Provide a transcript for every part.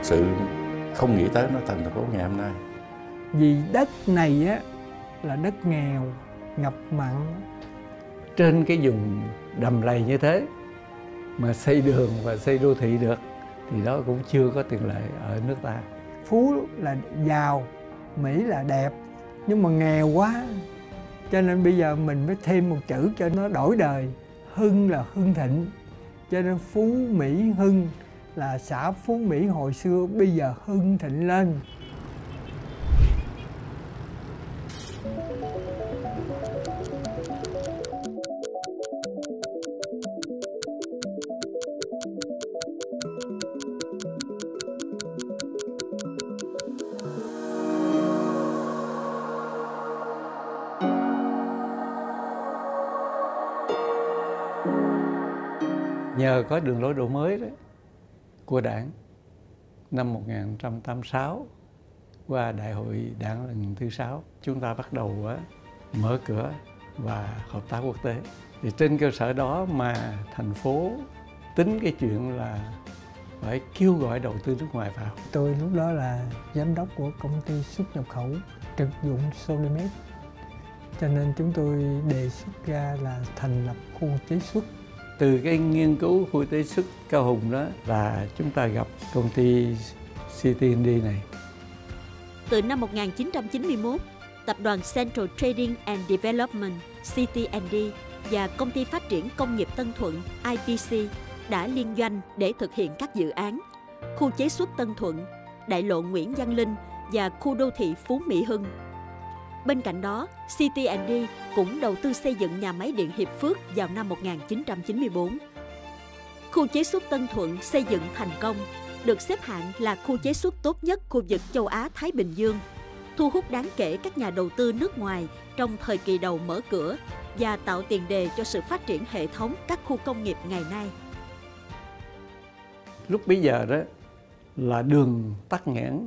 sự không nghĩ tới nó thành thành phố ngày hôm nay. Vì đất này á là đất nghèo, ngập mặn. Trên cái vùng đầm lầy như thế mà xây đường và xây đô thị được thì đó cũng chưa có tiền lệ ở nước ta. Phú là giàu, Mỹ là đẹp, nhưng mà nghèo quá. Cho nên bây giờ mình mới thêm một chữ cho nó đổi đời. Hưng là hưng thịnh. Cho nên Phú Mỹ Hưng là xã Phú Mỹ hồi xưa bây giờ hưng thịnh lên. Nhờ có đường lối đổi mới đó của Đảng năm 1986 qua Đại hội Đảng lần thứ 6, chúng ta bắt đầu mở cửa và hợp tác quốc tế. Thì trên cơ sở đó mà thành phố tính cái chuyện là phải kêu gọi đầu tư nước ngoài vào. Tôi lúc đó là giám đốc của công ty xuất nhập khẩu trực dụng Solimed. Cho nên chúng tôi đề xuất ra là thành lập khu chế xuất. Từ cái nghiên cứu khu chế xuất Cao Hùng đó là chúng ta gặp công ty CT&D này. Từ năm 1991, tập đoàn Central Trading and Development CT&D và công ty phát triển công nghiệp Tân Thuận IPC đã liên doanh để thực hiện các dự án khu chế xuất Tân Thuận, đại lộ Nguyễn Văn Linh và khu đô thị Phú Mỹ Hưng. Bên cạnh đó, CT&D cũng đầu tư xây dựng nhà máy điện Hiệp Phước vào năm 1994. Khu chế xuất Tân Thuận xây dựng thành công, được xếp hạng là khu chế xuất tốt nhất khu vực châu Á-Thái Bình Dương, thu hút đáng kể các nhà đầu tư nước ngoài trong thời kỳ đầu mở cửa và tạo tiền đề cho sự phát triển hệ thống các khu công nghiệp ngày nay. Lúc bấy giờ đó là đường tắc nghẽn,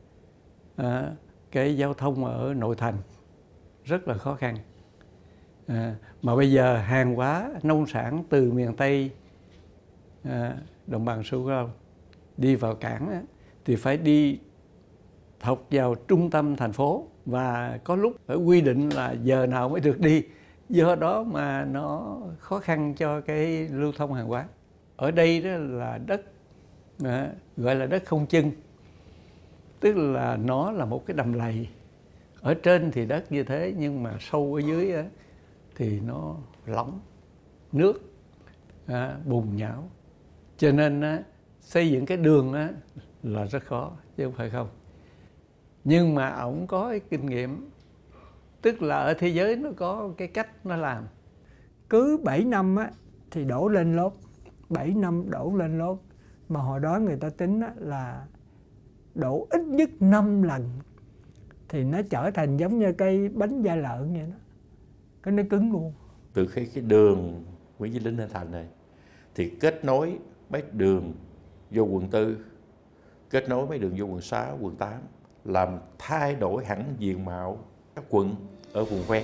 cái giao thông ở nội thành rất là khó khăn. Mà bây giờ hàng hóa nông sản từ miền Tây, đồng bằng sông Cửu Long đi vào cảng thì phải đi thọc vào trung tâm thành phố, và có lúc phải quy định là giờ nào mới được đi, do đó mà nó khó khăn cho cái lưu thông hàng hóa. Ở đây đó là đất gọi là đất không chân, tức là nó là một cái đầm lầy. Ở trên thì đất như thế, nhưng mà sâu ở dưới thì nó lỏng nước, bùn nhão. Cho nên xây dựng cái đường là rất khó, chứ không phải không. Nhưng mà ổng có cái kinh nghiệm, tức là ở thế giới nó có cái cách nó làm. Cứ 7 năm thì đổ lên lốp, 7 năm đổ lên lốp. Mà hồi đó người ta tính là đổ ít nhất 5 lần thì nó trở thành giống như cây bánh da lợn vậy đó. Cái nó cứng luôn. Từ khi cái đường Nguyễn Văn Linh hình thành này thì kết nối mấy đường vô quận 4, kết nối mấy đường vô quận 6, quận 8, làm thay đổi hẳn diện mạo các quận ở vùng ven.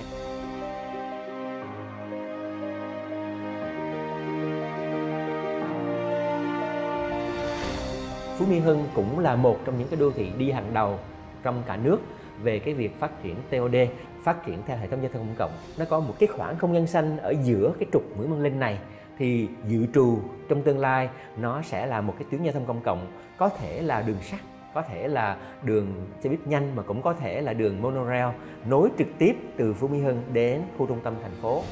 Phú Mỹ Hưng cũng là một trong những cái đô thị đi hàng đầu trong cả nước về cái việc phát triển TOD, phát triển theo hệ thống giao thông công cộng. Nó có một cái khoảng không gian xanh ở giữa cái trục Nguyễn Văn Linh này, thì dự trù trong tương lai nó sẽ là một cái tuyến giao thông công cộng, có thể là đường sắt, có thể là đường xe buýt nhanh, mà cũng có thể là đường monorail nối trực tiếp từ Phú Mỹ Hưng đến khu trung tâm thành phố.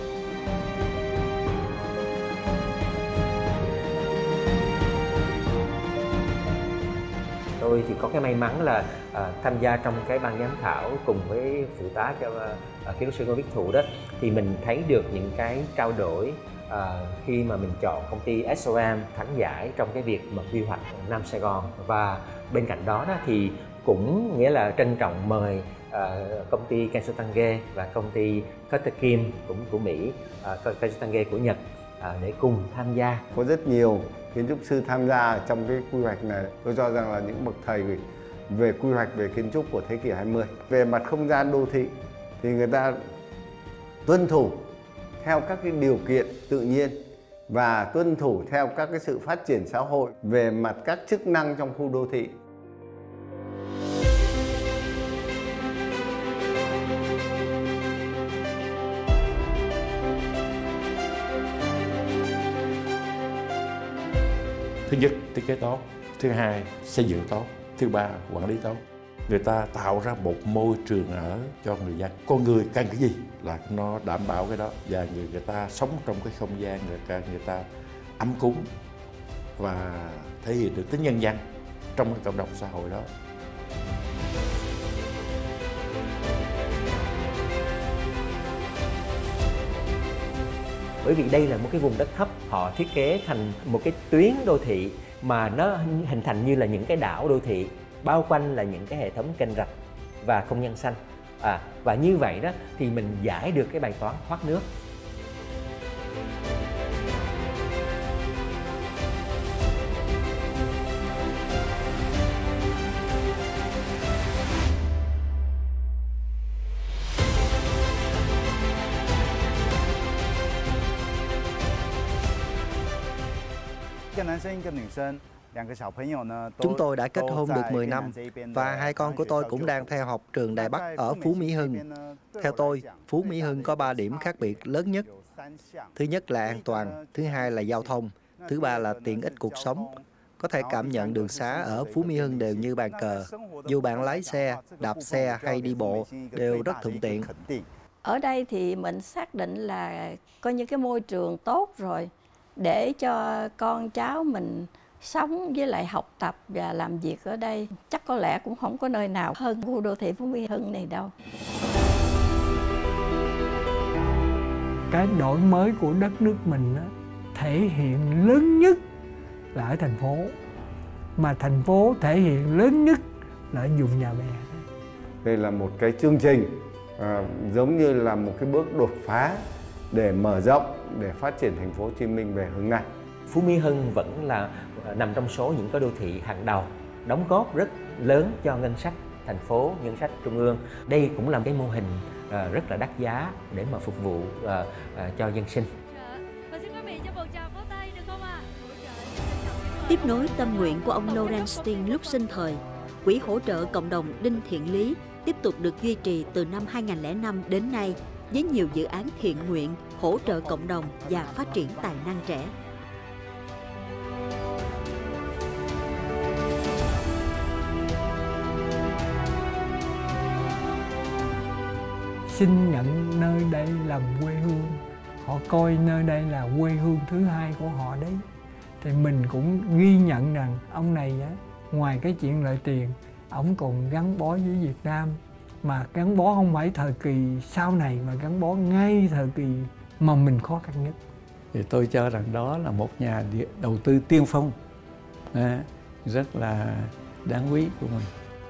Tôi thì có cái may mắn là tham gia trong cái ban giám khảo cùng với phụ tá cho kiến trúc sư Ngô Viết Thụ đó, thì mình thấy được những cái trao đổi khi mà mình chọn công ty SOM thắng giải trong cái việc mà quy hoạch Nam Sài Gòn. Và bên cạnh đó thì cũng nghĩa là trân trọng mời công ty Kenzo Tange và công ty Cutter Kim cũng của Mỹ, Kenzo Tange của Nhật để cùng tham gia. Có rất nhiều kiến trúc sư tham gia trong cái quy hoạch này. Tôi cho rằng là những bậc thầy về quy hoạch về kiến trúc của thế kỷ 20. Về mặt không gian đô thị thì người ta tuân thủ theo các cái điều kiện tự nhiên và tuân thủ theo các cái sự phát triển xã hội về mặt các chức năng trong khu đô thị. Thứ nhất, thiết kế tốt. Thứ hai, xây dựng tốt. Thứ ba, quản lý tốt. Người ta tạo ra một môi trường ở cho người dân. Con người cần cái gì là nó đảm bảo cái đó. Và người ta sống trong cái không gian người ta ấm cúng và thể hiện được tính nhân văn trong cái cộng đồng xã hội đó. Bởi vì đây là một cái vùng đất thấp, họ thiết kế thành một cái tuyến đô thị mà nó hình thành như là những cái đảo đô thị, bao quanh là những cái hệ thống kênh rạch và không gian xanh. Và như vậy đó thì mình giải được cái bài toán thoát nước. Chúng tôi đã kết hôn được 10 năm và hai con của tôi cũng đang theo học trường Đài Bắc ở Phú Mỹ Hưng. Theo tôi, Phú Mỹ Hưng có 3 điểm khác biệt lớn nhất. Thứ nhất là an toàn, thứ hai là giao thông, thứ ba là tiện ích cuộc sống. Có thể cảm nhận đường xá ở Phú Mỹ Hưng đều như bàn cờ. Dù bạn lái xe, đạp xe hay đi bộ đều rất thuận tiện. Ở đây thì mình xác định là có những cái môi trường tốt rồi để cho con cháu mình sống với lại học tập và làm việc ở đây. Chắc có lẽ cũng không có nơi nào hơn khu đô thị Phú Mỹ Hưng này đâu. Cái đổi mới của đất nước mình đó, thể hiện lớn nhất là ở thành phố. Mà thành phố thể hiện lớn nhất là ở vùng Nhà Bè. Đây là một cái chương trình giống như là một cái bước đột phá để mở rộng, để phát triển thành phố Hồ Chí Minh về hướng này. Phú Mỹ Hưng vẫn là nằm trong số những cái đô thị hàng đầu, đóng góp rất lớn cho ngân sách thành phố, ngân sách trung ương. Đây cũng là cái mô hình rất là đắt giá để mà phục vụ cho dân sinh. Tiếp nối tâm nguyện của ông Lorenstein lúc sinh thời, Quỹ hỗ trợ cộng đồng Đinh Thiện Lý tiếp tục được duy trì từ năm 2005 đến nay với nhiều dự án thiện nguyện, hỗ trợ cộng đồng và phát triển tài năng trẻ. Xin nhận nơi đây làm quê hương. Họ coi nơi đây là quê hương thứ hai của họ đấy. Thì mình cũng ghi nhận rằng ông này á, ngoài cái chuyện lợi tiền, ổng còn gắn bó với Việt Nam. Mà gắn bó không phải thời kỳ sau này mà gắn bó ngay thời kỳ mà mình khó khăn nhất. Thì tôi cho rằng đó là một nhà đầu tư tiên phong, rất là đáng quý của mình.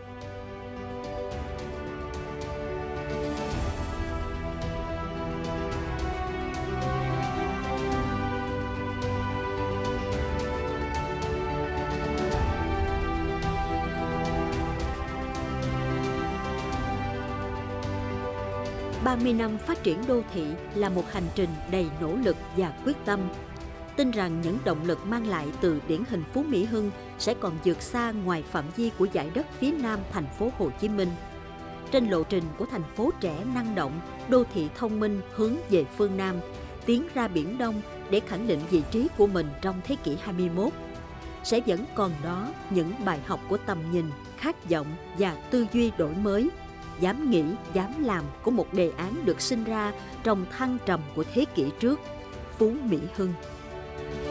Ba 30 năm phát triển đô thị là một hành trình đầy nỗ lực và quyết tâm. Tin rằng những động lực mang lại từ điển hình Phú Mỹ Hưng sẽ còn vượt xa ngoài phạm vi của dải đất phía nam thành phố Hồ Chí Minh. Trên lộ trình của thành phố trẻ năng động, đô thị thông minh hướng về phương Nam, tiến ra Biển Đông để khẳng định vị trí của mình trong thế kỷ 21, sẽ vẫn còn đó những bài học của tầm nhìn, khát vọng và tư duy đổi mới, dám nghĩ, dám làm của một đề án được sinh ra trong thăng trầm của thế kỷ trước, Phú Mỹ Hưng.